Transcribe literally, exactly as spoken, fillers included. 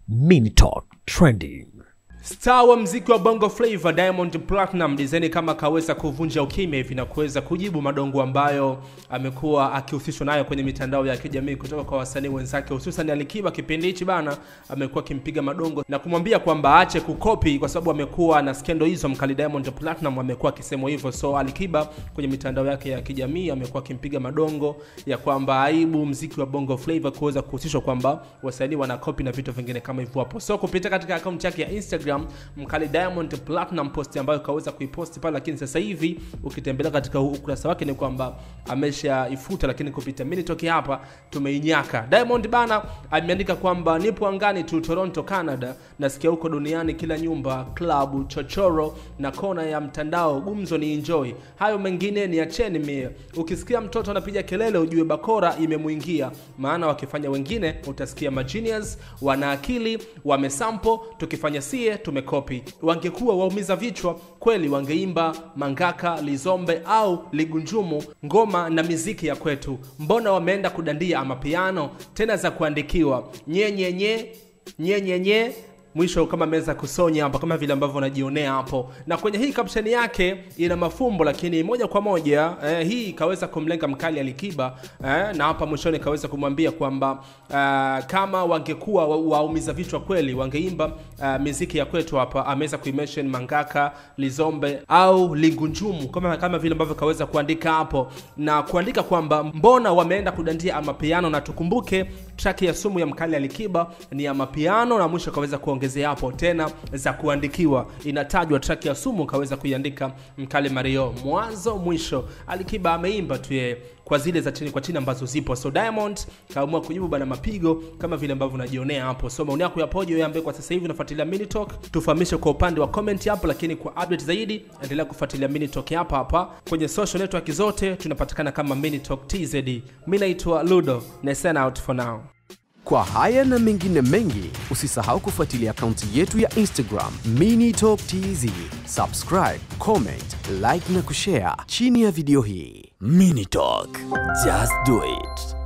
MiniTalk Trending. Star wa mziki wa Bongo Flava Diamond Platinum design kama kaweza kuvunja ukimya hivi na kuweza kujibu madongo ambayo amekuwa akihusishwa nayo kwenye mitandao ya kijamii kutoka kwa wasanii wenzake, hususan Alikiba. Kipindi hichi bana amekuwa kimpiga madongo na kumwambia kwamba aache kukopi kwa sababu amekuwa na skendo hizo. Mkali Diamond Platinum amekuwa akisema hivyo. So Alikiba kwenye mitandao yake ya kijamii amekuwa kimpiga madongo ya kwamba aibu mziki wa Bongo Flava kuweza kuhusishwa kwamba wasanii wanakopi na vitu vingine kama hivyo hapo. So kupitia katika account yake ya Instagram, Mkali Diamond Platinum post ambayo kaweza kuiposti pale, lakini sasa hivi ukitembelea katika ukurasa wake ni kwamba ameshaifuta, lakini kupitia MiniTalk hapa tumeinyaka. Diamond bana ameandika kwamba nipo angani tu Toronto Canada, nasikia huko duniani kila nyumba, club, chochoro na kona ya mtandao, gumzo ni enjoy, hayo mengine ni acheni mie. Ukisikia mtoto anapiga kelele ujue bakora imemuingia, maana wakifanya wengine utasikia magenius, wana akili, wamesample, tukifanya sie tumekopi. Wangekuwa waumiza vichwa kweli wangeimba mangaka, lizombe au ligunjumu, ngoma na miziki ya kwetu. Mbona wameenda kudandia amapiano, tena za kuandikiwa, nye nye nye nye nye nye mwisho kama meza kusonya hapa, kama vile ambavyo unajionea hapo. Na kwenye hii caption yake ina mafumbo, lakini moja kwa moja eh, hii kaweza kumlenga mkali Alikiba eh, na hapa mwishoni kaweza kumwambia kwamba eh, kama wangekuwa waumiza vichwa kweli wangeimba eh, muziki ya kwetu hapa. Ameweza kuimention mangaka, lizombe au ligunjumu kama kama vile ambavyo kaweza kuandika hapo, na kuandika kwamba mbona wameenda kudandia amapiano, na tukumbuke track ya sumu ya mkali Alikiba ni amapiano, na mwisho kaweza kuongezea hapo tena za kuandikiwa. Inatajwa track ya sumu kaweza kuiandika mkali Mario mwanzo mwisho. Alikiba ameimba tu yeye kwa zile za chini kwa chini ambazo zipo. So Diamond kaamua kujibu bana mapigo kama vile ambavyo unajionea hapo. So maoni yako yapoje wewe ambaye kwa sasa hivi unafuatilia MiniTalk? Tufahamishe kwa upande wa comment hapo, lakini kwa update zaidi endelea kufuatilia MiniTalk hapa hapa kwenye social network zote. Tunapatikana kama MiniTalkTz. Mimi naitwa Ludo na sign out for now. Kwa haya na mengine mengi, usisahau kufuatilia akaunti yetu ya Instagram MiniTalkTz. Subscribe, comment, like na kushare chini ya video hii. MiniTalk, just do it.